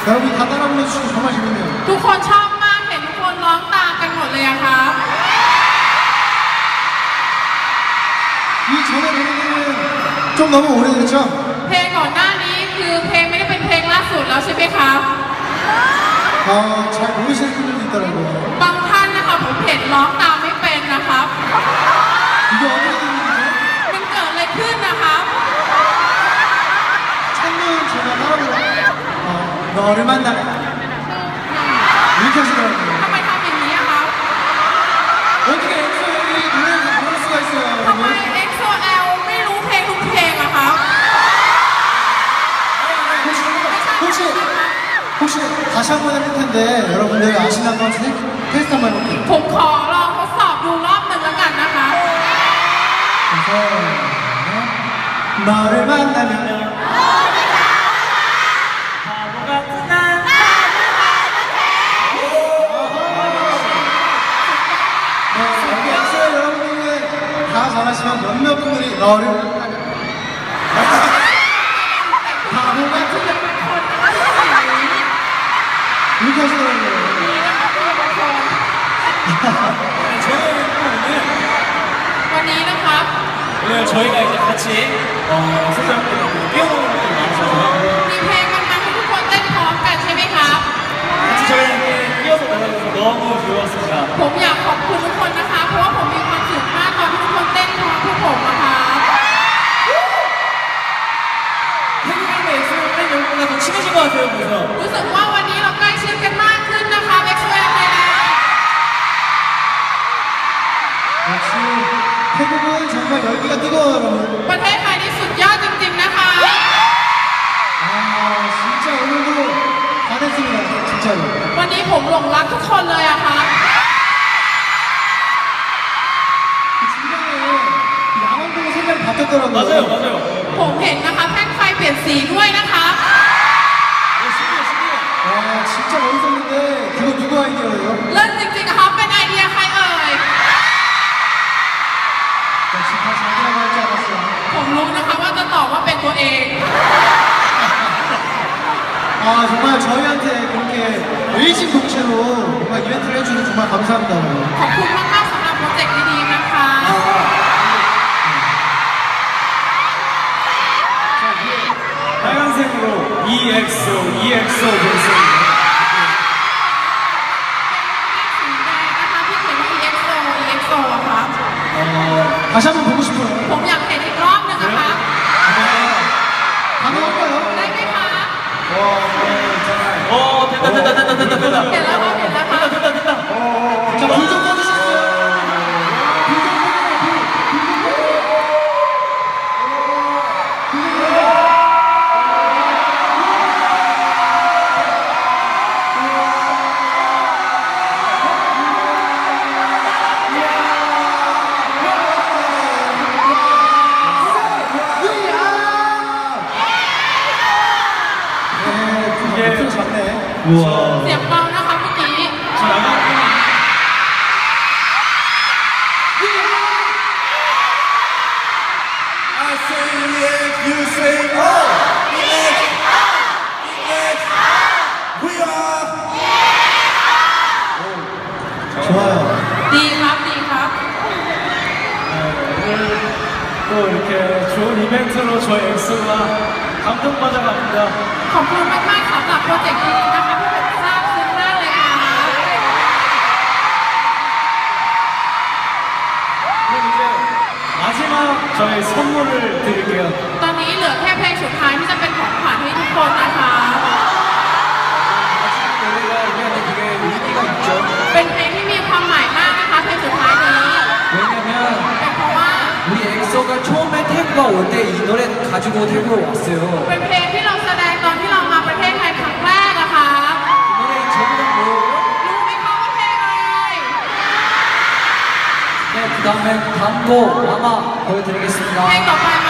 여러분이 다 따라 불러주시고 정말 재밌네요. ทุกคนชอบมากเห็นทุกคนร้องตามกันหมดเลยอะครับ 이 전에 노래는 좀 너무 오래됐죠? เพลงก่อนหน้านี้คือเพลงไม่ได้เป็นเพลงล่าสุดแล้วใช่ไหมครับ 잘 모르시는 분들도 있더라고요. บางท่านนะคะผมเห็นร้องตามไม่เป็นนะครับ 이게 어떻게 된 일이죠? มันเกิดอะไรขึ้นนะครับ 창문 제가 따라 불러 너를 만나면 이렇게 하시더라고요. ทำไมทำอย่างนี้อะครับ 어떻게 엑소엘이 노래를 다 부를 수가 있어요, ทำไม 여러분? EXO-L ไม่รู้เพลงทุกเพลงอะครับ 혹시 다시 한 번 해볼 텐데 여러분들 아시는 거 테스트 한번 해볼게요. ผมขอลองทดสอบดูรอบหนึ่งแล้วกันนะคะ 그래서 너를 만나면 바보 같은 날 여기 엑소엘 여러분들은 다 잘하시면 몇몇 분들이 너를 만나면 바보 같은 날 이렇게 하시더라고요. 저는 오늘 วันนี้นะครับ 오늘 저희가 이제 같이 선생님들하고 뛰어노는 것들이 많으셔서 มีเพลงมันๆให้ทุกคนเต้นพร้อมกันใช่ไหมครับ 같이 저희랑 이렇게 뛰어서 나가셔서 너무 즐거웠습니다. ผมอยากขอบคุณทุกคนนะคะ เพราะว่าผมมีความสุขมากตอนที่ทุกคนเต้นพร้อมพวกผมนะคะ 태국인과 엑소의 팬 여러분과 더 친해진 것 같아요, 그래서. รู้สึกว่าวันนี้เราใกล้ชิดกันมากขึ้นนะคะ EXO-L เลยนะ 역시 태국은 정말 열기가 뜨거워요, 여러분. ประเทศไทยนี่สุดยอดจริงๆนะคะ 진짜 오늘도 반했습니다, 진짜로. วันนี้ผมหลงรักทุกคนเลยอะค่ะ 그 중간에 양원동의 색깔이 바뀌었더라고요. 맞아요, 맞아요. ผมเห็นนะคะแท่งไฟเปลี่ยนสีด้วยนะคะ 신기해, 신기해. 와, 진짜 멋있었는데 그거 누구 아이디어예요? เลิศจริงๆนะคะเป็นไอเดียใครเอ่ย 역시 다 자기라고 할줄 알았어요. ผมรู้นะคะว่าจะตอบว่าเป็นตัวเอง 정말 저희한테 그렇게 일심동체로 정말 이벤트를 해주셔서 정말 감사합니다. ขอบคุณมากๆสำหรับโปรเจกต์ดีๆนะคะ 빨간색으로 EXO, EXO 보였습니다. สีแดงนะคะที่เขียนว่า EXO EXO อะครับ 다시 한번 보고 싶어요. ผมอยากเห็นอีกรอบหนึงนะคะ 가능할까요? ได้ไหมคะ 됐다, 됐다, 됐다, 됐다, 됐다. เห็นแล้วครับเห็นแล้วครับ 됐다, 됐다. 자, 불 좀 꺼주시겠어요? 불 좀 꺼주세요, 목소리 작네. 우와. เสียงเบานะคะเมื่อกี้ 저 나가. I say yes, you say no. Yes, yes, we are. 좋아요. ดีครับดีครับ 오늘 또 이렇게 좋은 이벤트로 저희 엑소가 감동받아 갑니다. ขอบคุณมากๆสำหรับโปรเจกต์ดีๆนะคะที่ผมทราบซึ้งมากเลยค่ะ 그럼 이제 마지막 저희 선물을 드릴게요. ตอนนี้เหลือแค่เพลงสุดท้ายที่จะเป็นของขวัญให้ทุกคนนะคะ 노래가 우리한테 되게 의미가 있죠. เป็นเพลงที่มีความหมายมากนะคะเพลงสุดท้ายนี้ 왜냐면 เป็นเพราะว่า 우리 엑소가 처음에 태국가 올 때 이 노래 가지고 태국으로 왔어요. เป็นเพลงที่เราแสดงตอนที่เรามาประเทศไทยครั้งแรกนะคะ 이 노래 제목은 뭐예요? รู้ไหมคะว่าเพลงอะไร 네, 그 다음에 다음 곡 아마 เพลง 보여드리겠습니다. ต่อไป